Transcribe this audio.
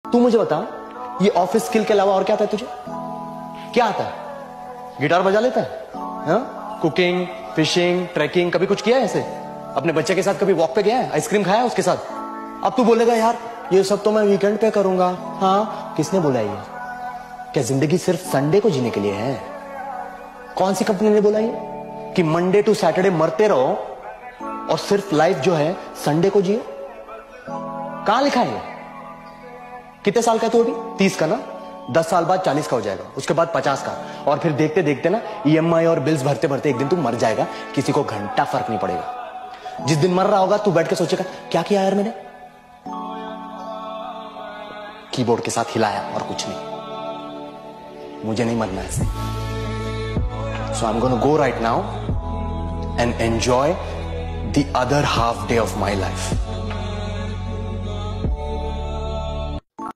तू मुझे बता, ये ऑफिस स्किल के अलावा और क्या आता है तुझे? क्या आता है? गिटार बजा लेता है? हाँ? कुकिंग, फिशिंग, ट्रैकिंग, कभी कुछ किया है ऐसे? अपने बच्चे के साथ कभी वॉक पे गया है? आइसक्रीम खाया है उसके साथ? अब तू बोलेगा यार ये सब तो मैं वीकेंड पे करूंगा। हाँ, किसने बोला ये? क्या जिंदगी सिर्फ संडे को जीने के लिए है? कौन सी कंपनी ने बोला ये कि मंडे टू सैटरडे मरते रहो और सिर्फ लाइफ जो है संडे को जियो? कहां लिखा है? कितने साल का तू अभी? 30 का ना? 10 साल बाद 40 का हो जाएगा, उसके बाद 50 का, और फिर देखते देखते ना EMI और बिल्स भरते भरते एक दिन तू मर जाएगा। किसी को घंटा फर्क नहीं पड़ेगा। जिस दिन मर रहा होगा तू बैठ के सोचेगा क्या किया यार मैंने? कीबोर्ड के साथ हिलाया और कुछ नहीं। मुझे नहीं मरना ऐसे। So I am gonna go right now and enjoy the other half day of my life.